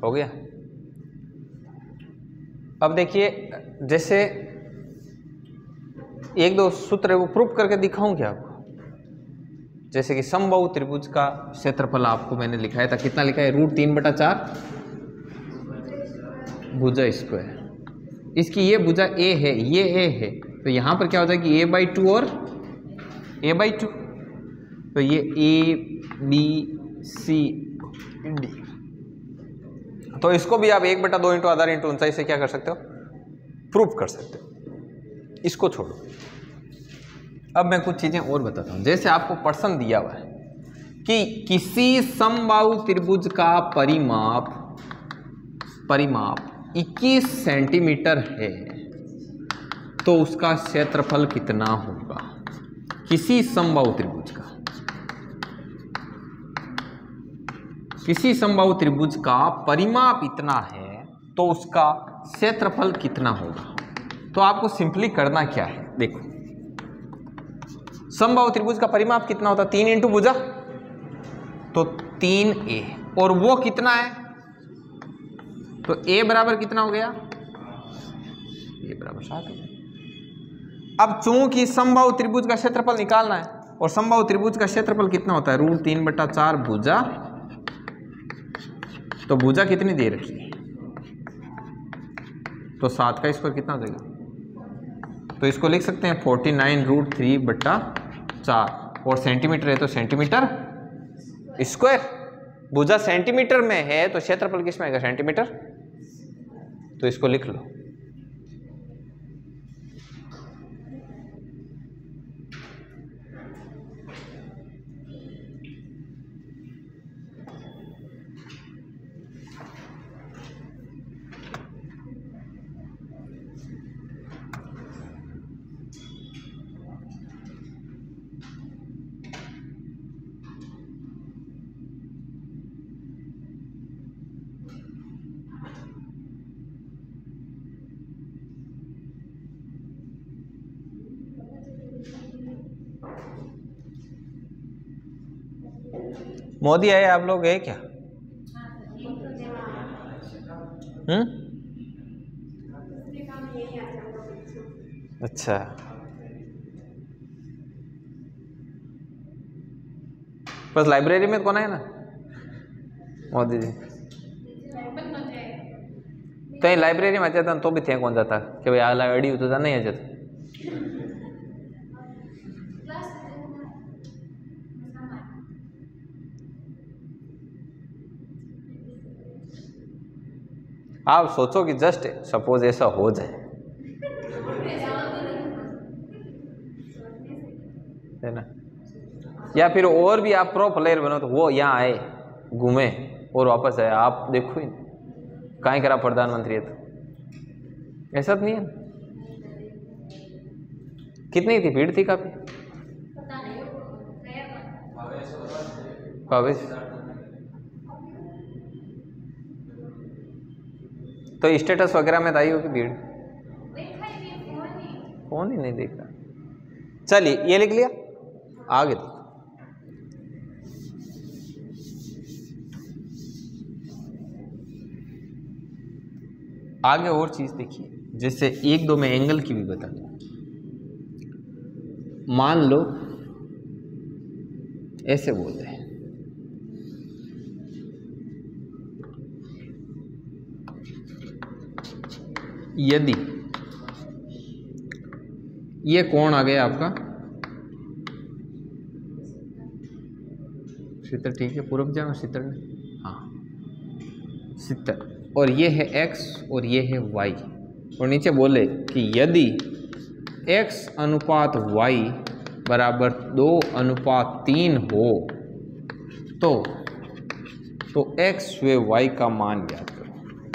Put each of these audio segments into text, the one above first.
हो गया। अब देखिए जैसे एक दो सूत्र है वो प्रूफ करके दिखाऊं क्या आपको। जैसे कि समबाहु त्रिभुज का क्षेत्रफल आपको मैंने लिखाया था, कितना लिखा है, √3/4 भुजा स्क्वायर। इसकी ये भुजा ए है, ये ए है, तो यहां पर क्या हो जाएगी a/2 और a/2, तो ये ABCD। तो इसको भी आप 1/2 इंटू आधार इंटू ऊंचाई से क्या कर सकते हो, प्रूफ कर सकते हो। इसको छोड़ो, अब मैं कुछ चीजें और बताता हूं। जैसे आपको प्रश्न दिया हुआ है कि किसी समबाहु त्रिभुज का परिमाप 21 सेंटीमीटर है तो उसका क्षेत्रफल कितना होगा। किसी समबाहु त्रिभुज का परिमाप इतना है तो उसका क्षेत्रफल कितना होगा। तो आपको सिंपली करना क्या है, देखो समबाहु त्रिभुज का परिमाप कितना होता है, 3 इंटू भुजा, तो 3a, और वो कितना है, तो a बराबर कितना हो गया, a बराबर 7 हो गया। अब चूंकि समबाहु त्रिभुज का क्षेत्रफल निकालना है और समबाहु त्रिभुज का क्षेत्रफल कितना होता है, √3/4 भुजा, तो भुजा कितनी दे रखी है, तो 7 का स्क्वायर कितना हो जाएगा, तो इसको लिख सकते हैं 49√3/4, और सेंटीमीटर है तो सेंटीमीटर स्क्वायर। भुजा सेंटीमीटर में है तो क्षेत्रफल किस में आएगा, सेंटीमीटर, तो इसको लिख लो। मोदी आए, आप लोग गए क्या? अच्छा, बस लाइब्रेरी में कौन है ना, मोदी जी, तो ये लाइब्रेरी में आ जाता तो भी थे कौन जाता कि भाई आला अड़ी तो जाना ही आ जाता। आप सोचो कि जस्ट सपोज ऐसा हो जाए, है ना, या फिर और भी आप प्रो प्लेयर बनो तो वो यहाँ आए घूमे और वापस आए, आप देखो ही कहीं करा प्रधानमंत्री है, तो ऐसा तो नहीं है। कितनी थी भीड़, थी काफी, तो स्टेटस वगैरह में आई होगी भीड़, फोन ही नहीं देख रहा। चलिए ये लिख लिया, आगे देखो। आगे और चीज देखिए, जैसे 1-2 में एंगल की भी बता दूं। मान लो ऐसे बोल रहे हैं, यदि ये कोण आ गया आपका 70, ठीक है, पूर्व जाना 70 में, हाँ 70, और ये है x और ये है y, और नीचे बोले कि यदि x अनुपात y बराबर 2:3 हो तो x व y का मान ज्ञात करो।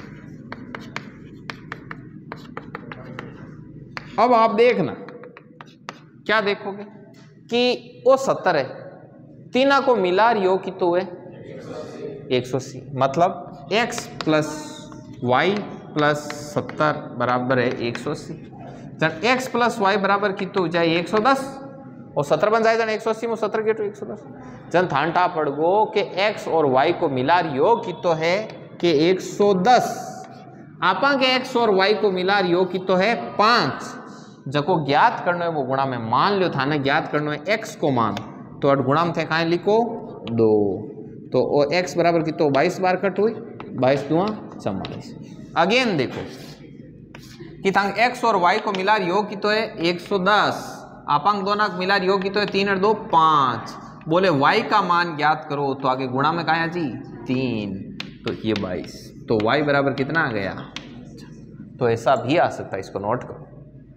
अब आप देखना क्या देखोगे कि वो 70 है, तीना को मिला रही हो कि तो है 180, मतलब x + y + 70 बराबर है 180। जन x + y बराबर की तो जाए 110 और 70 बन जाएगा 180 में 70 के तो 110। जन थानटा पड़ गो कि x और y को मिला रही हो कि तो है कि 110 आपा के x और y को मिला रियो की तो है 5 जको ज्ञात करना है वो गुणा में मान लियो था ना ज्ञात करना है x को मान तो अट गुणा में थे कहाँ लिखो 2 तो x बराबर की तो 22 बार कट हुई 22 दुआ 44। अगेन देखो कि तंग x और y को मिला रियो की तो है 110 आपांग दोनों मिला रियो की तो है 3 और 2 5 बोले y का मान ज्ञात करो तो आगे गुणा में कहा जी 3 तो ये 22 तो y बराबर कितना आ गया। तो ऐसा भी आ सकता है, इसको नोट करो।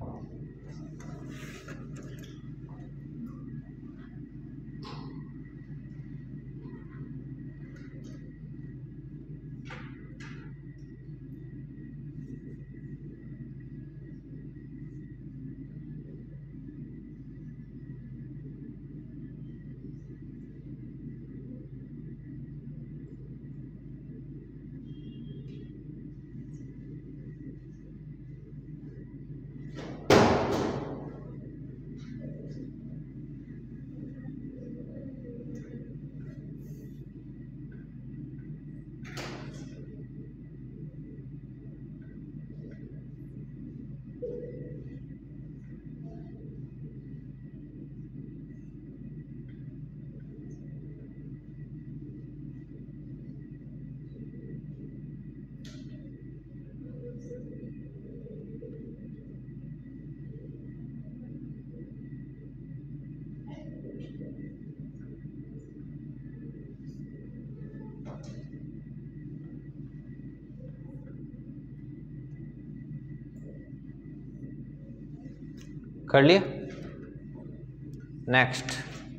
कर लिया। नेक्स्ट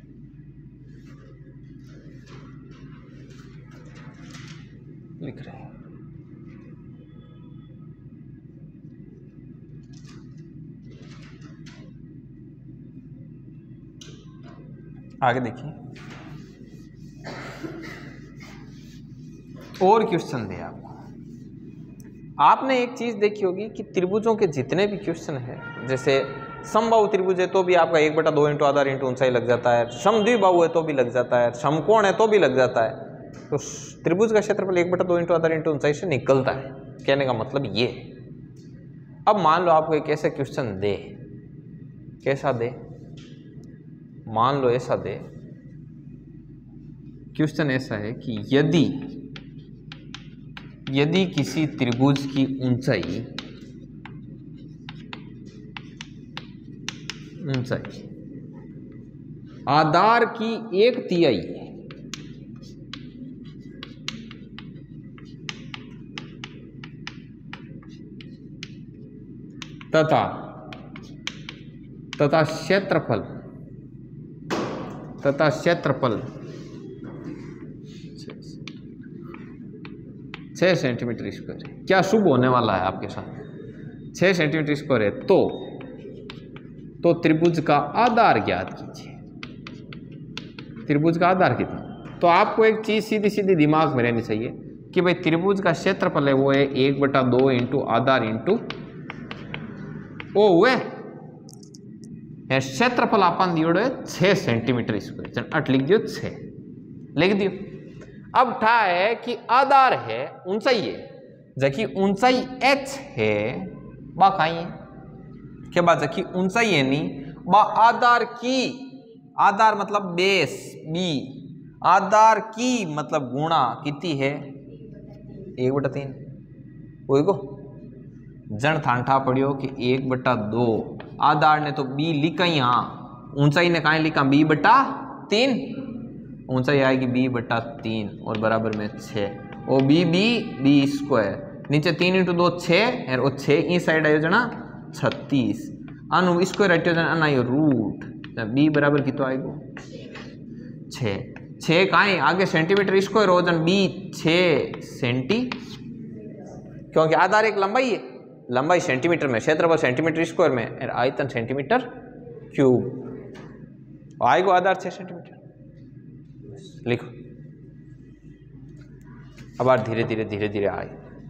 लिख रहे हैं आगे देखिए और क्वेश्चन दिया आपको। आपने एक चीज देखी होगी कि त्रिभुजों के जितने भी क्वेश्चन है जैसे समबाहु त्रिभुज है तो भी आपका 1/2 इंटू आधार इंटू ऊंचाई लग जाता है, समद्विबाहु है तो भी लग जाता है, समकोण है तो भी लग जाता है। तो त्रिभुज का क्षेत्रफल 1/2 इंटू आधार इंटू ऊंचाई से निकलता है। कहने का मतलब ये। अब मान लो आपको एक ऐसा क्वेश्चन दे, कैसा दे, मान लो ऐसा दे, क्वेश्चन ऐसा है कि यदि किसी त्रिभुज की ऊंचाई आधार की 1/3 तथा क्षेत्रफल 6 सेंटीमीटर स्क्वायर है। क्या शुभ होने वाला है आपके साथ? 6 सेंटीमीटर स्क्वायर है तो त्रिभुज का आधार ज्ञात कीजिए। त्रिभुज का आधार कितना? तो आपको एक चीज सीधी सीधी दिमाग में रहनी चाहिए कि भाई त्रिभुज का क्षेत्रफल है वो है 1/2 इंटू आधार इंटू ओ हुए क्षेत्रफल आपन दियो 6 सेंटीमीटर स्क्वायर अट लिख दियो 6 लिख दियो। अब ठा है कि आधार है ऊंचाई है जबकि ऊंचाई h है बा कहीं है के बाद जबकि ऊंचाई है नहीं बा आधार की, आधार मतलब बेस बी, आधार की मतलब गुणा कितनी है 1/3 वही को जन थांठा पड़ियो कि 1/2 आधार ने तो बी लिखा यहाँ, ऊंचाई ने कहा लिखा b/3, ऊंचाई आएगी b/3 और बराबर में 6 और बी स्क्वायर नीचे 3 इंटू 2 6 और 6 इस साइड आयो जना 36 अनु स्क्वायर हटियो जन अना रूट b बराबर कितो आएगो 6 कहाँ आगे सेंटीमीटर स्क्वायर हो जन b 6 सेंटी क्योंकि आधार एक लंबाई है, लंबाई सेंटीमीटर में, क्षेत्रफल सेंटीमीटर स्क्वायर में और आयतन सेंटीमीटर क्यूब आएगो आधार 6 सेंटीमीटर लिखो। अब बार धीरे धीरे आए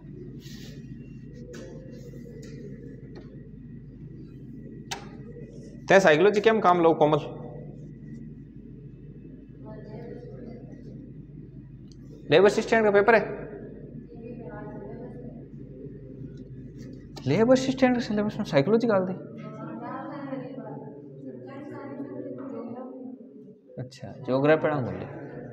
ते साइकोलॉजी केम काम लो कोमल लेबर असिस्टेंट का पेपर है ले बस स्टैंड सिलेबस में साइकोलॉजी डाल दी। अच्छा ज्योग्राफी पढ़ा बोले।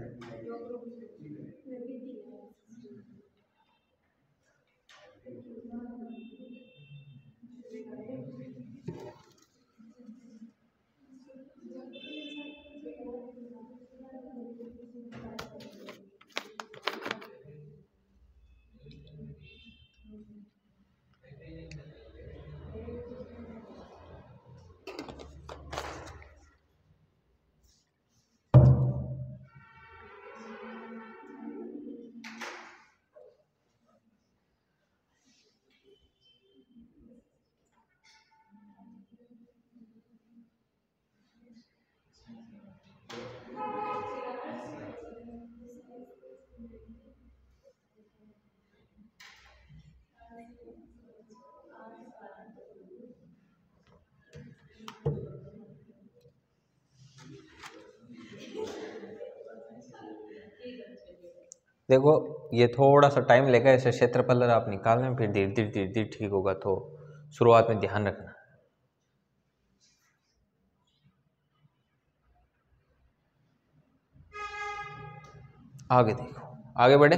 देखो ये थोड़ा सा टाइम लेगा ऐसे क्षेत्रफल आप निकालने में, फिर धीरे धीरे धीरे धीरे ठीक होगा। तो शुरुआत में ध्यान रखना। आगे देखो, आगे बढ़े।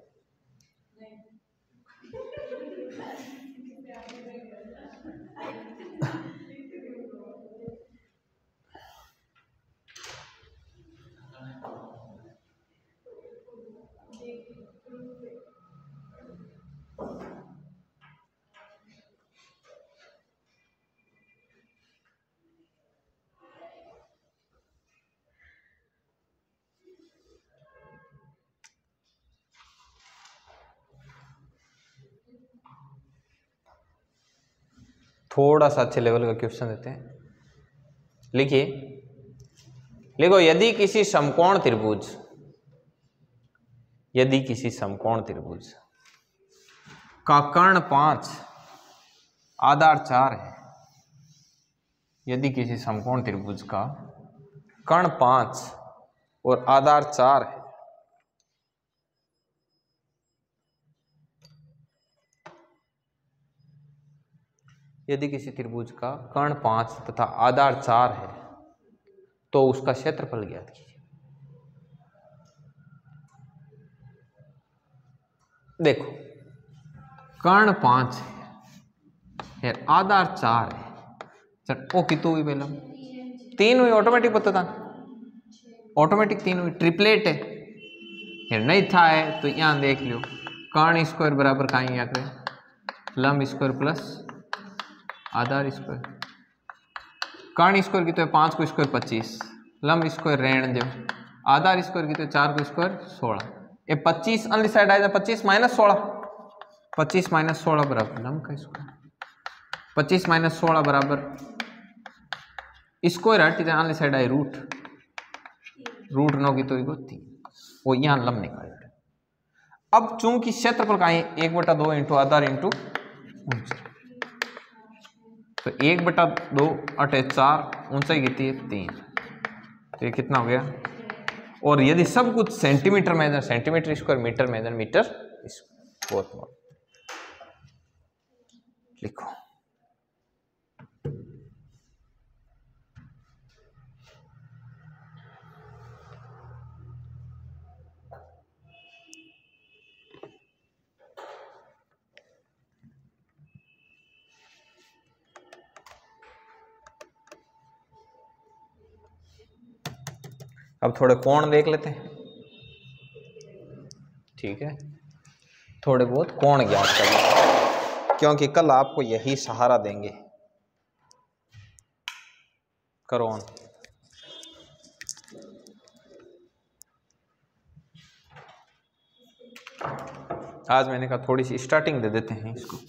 थोड़ा सा अच्छे लेवल का क्वेश्चन देते हैं। लिखिए, लिखो यदि किसी समकोण त्रिभुज, यदि किसी समकोण त्रिभुज का कर्ण 5 आधार 4 है, यदि किसी समकोण त्रिभुज का कर्ण 5 और आधार 4 है, यदि किसी त्रिभुज का कर्ण 5 तथा आधार 4 है तो उसका क्षेत्रफल ज्ञात कीजिए। देखो कर्ण 5 है, आधार 4 है, चल ओ कितु हुई पहला 3 हुई, ऑटोमेटिक पता था, ऑटोमेटिक 3 हुई। ट्रिपलेट है नहीं था है तो यहाँ देख लो, कर्ण स्क्वायर बराबर का यहाँ करें लंब स्क्वायर प्लस आधार स्क्वायर। कर्ण स्क्वायर की तो 5 को स्क्वायर 25, लंब स्क्वायर रहने दो, आधार स्क्वायर की तो 4 को स्क्वायर 16। ये 25 अन्य साइड आ जाए, 25 माइनस 16, 25 माइनस 16 बराबर लंब का स्क्वायर, 25 माइनस 16 बराबर स्क्वायर हट जाए, अन्य साइड आए रूट, रूट 9 की तो 3, वो यहाँ लंब निकाल। अब चूंकि क्षेत्रफल का है 1/2 इंटू आधार इंटू ऊंचाई, तो 1/2 अटे 4, ऊंचाई कितनी है 3, तो ये कितना हो गया। और यदि सब कुछ सेंटीमीटर में, सेंटीमीटर स्क्वायर, मीटर में, मीटर स्क्वायर, लिखो। अब थोड़े कोण देख लेते हैं, ठीक है, थोड़े बहुत कोण ज्ञात करिए, क्योंकि कल आपको यही सहारा देंगे। करो ऑन। आज मैंने कहा थोड़ी सी स्टार्टिंग दे देते हैं इसको।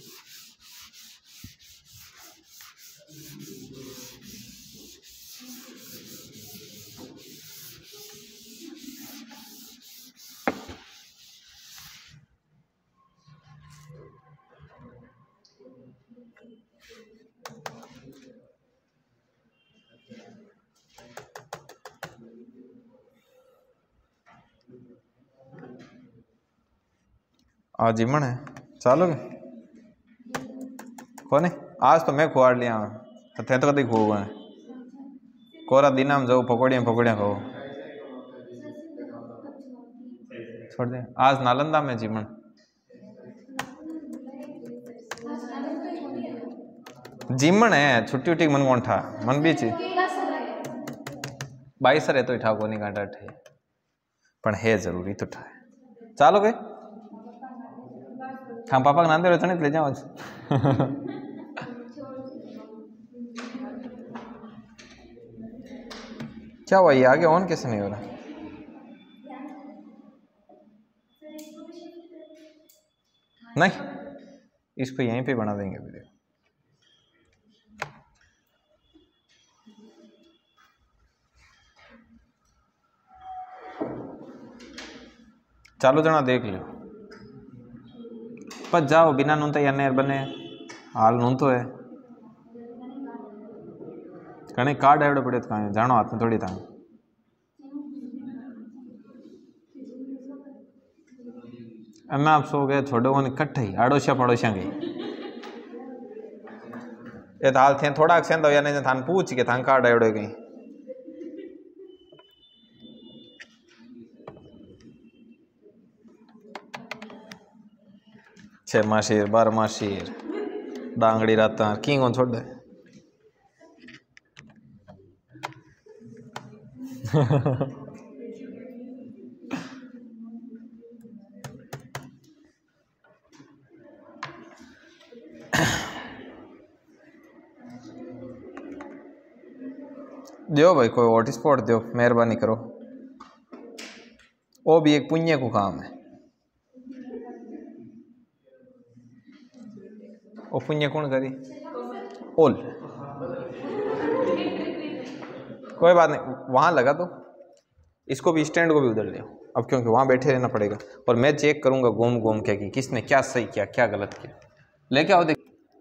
आज मन है चालोगे? कोने आज तो मैं खुआड़ लिया तो थे तो कभी खुआ कोरा दिना में जाओ पकौड़िया पकौड़िया खाओ छोड़ दे आज नालंदा में जीवन जीमन है छुट्टी उट्टी मन कौन ठा मन भी ची 22 है तो ठा को नहीं काटा ठे पण है जरूरी तो ठा चालो गए हम पापा के नाते रहते नहीं ले जाओ आज क्या हुआ ये आगे ऑन कैसे नहीं हो रहा नहीं इसको यहीं पे बना देंगे वीडियो चालो जना देख लो पर जाओ बिना नून तो यार बने हाल नून तो है घणे कार्ड आवड़े पड़े तो कहीं जानो हाथ में थोड़ी था मैं आप सो गए छोड़ो वो इकट्ठे ही आड़ोसिया पड़ोसिया गई ये हाल थे थोड़ा सेंदो या नहीं थान पूछ के थान कार्ड आवड़े गई छह माशीर 12 माशीर डांगड़ी राता की कौन छोड़ दे दो भाई कोई हॉटस्पॉट दो मेहरबानी करो वो भी एक पुण्य को काम है वो पुण्य कौन करी ओल कोई बात नहीं वहाँ लगा दो इसको भी स्टैंड को भी उधर ले अब क्योंकि वहाँ बैठे रहना पड़ेगा और मैं चेक करूँगा घूम घूम के कि किसने क्या सही किया क्या गलत किया लेके आओ देख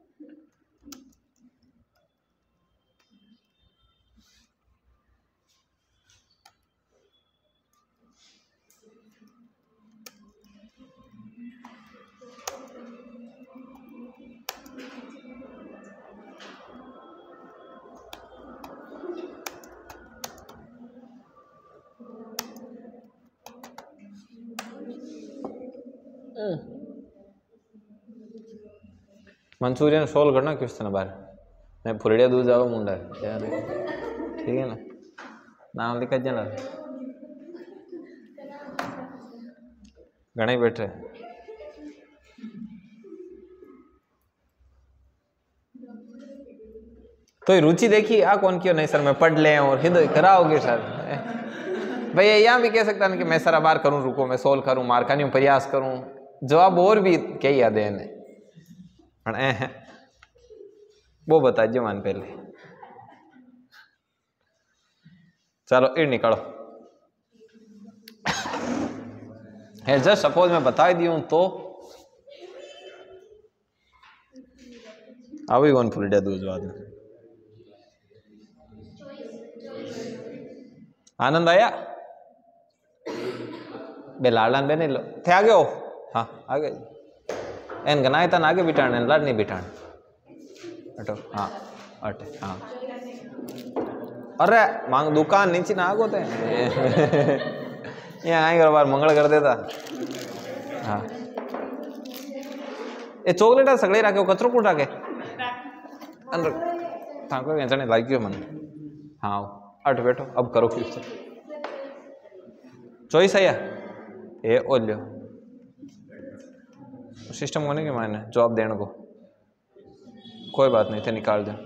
मंचूरियन सोल करना क्वेश्चन बार मैं फुरड़िया दूध जाओ मुंडा यार ठीक है ना नाम लिखा जाना घणे बैठे तो रुचि देखी आ कौन क्यों नहीं सर मैं पढ़ ले और हिंदू कराओगे सर भैया यहाँ भी कह सकता है कि मैं सर बार करूँ रुको मैं सोल्व करूँ मार खानी प्रयास करूँ जवाब और भी क्या याद है है वो बता दो मान पहले चलो इर निकालो है जस्ट सपोज मैं बता दी तो अभी कौन फुल डे दूज बाद में आनंद आया बे लाडलान बे नहीं लो थे आगे हो हाँ आगे एन गनाए तन आगे बिठाण एन लाड नहीं बिठाण अटो हाँ अटे हाँ अरे मांग दुकान नीचे ना आगो थे यहाँ आई बार मंगल कर देता हाँ ये चॉकलेट सगळे राखे कचरो कूट राखे अंदर थाको वेचने लाग गयो मन हाँ अट बैठो अब करो क्वेश्चन चॉइस आया ए ओ लो सिस्टम होने के मायने जवाब देने को कोई बात नहीं थे निकाल दे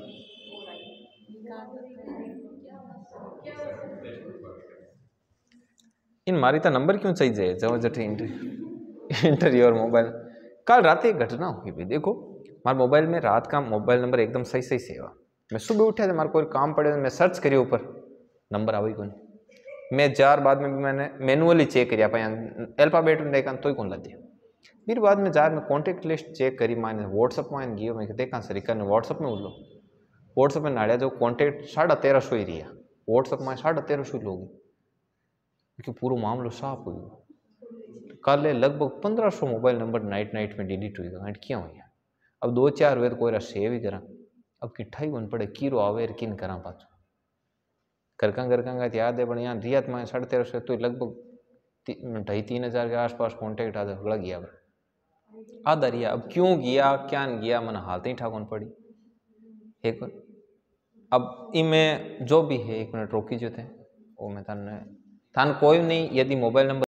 इन मारी तो नंबर क्यों चाहिए जब जटे इंटर योर मोबाइल कल रात एक घटना हुई भी देखो मारे मोबाइल में रात का मोबाइल नंबर एकदम सही सही सेवा मैं सुबह उठा था मारे कोई काम पड़े मैं सर्च करी ऊपर नंबर आई कौन मैं 4 बाद में भी मैंने मैनुअली चेक किया अल्फाबेट में देखा तो कौन ला दिया फिर बाद में जार में कॉन्टेक्ट लिस्ट चेक करी मैंने व्हाट्सअप में गयो मैं देखा सरिका ने व्हाट्सअप में उल्लो व्हाट्सअप में नाड़िया जो कॉन्टेक्ट 1350 ही रहा व्हाट्सअप में 1350 लोग क्योंकि पूरा मामलो साफ हो गया कल लगभग 1500 मोबाइल नंबर नाइट में डिलीट हुई क्या हुआ अब 2-4 हुए तो कोई सेव ही करा, अब किट्ठा ही बन पड़े कीरो आवे किन करा पाछो करका का याद है, बढ़िया रियात में 1350 तो लगभग 2,500-3,000 के आसपास कॉन्टेक्ट आधा हगड़ा गया आधा रिया। अब क्यों गया क्या नहीं गया मन हालत ही ठाकुन पड़ी एक। अब इनमें जो भी है 1 मिनट रोकी जो थे वो मैं थान कोई नहीं, यदि मोबाइल नंबर